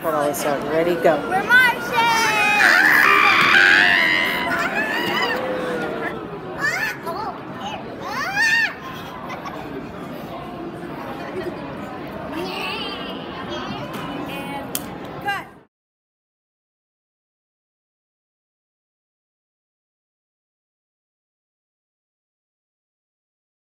start all this over. Ready, go. We're marching!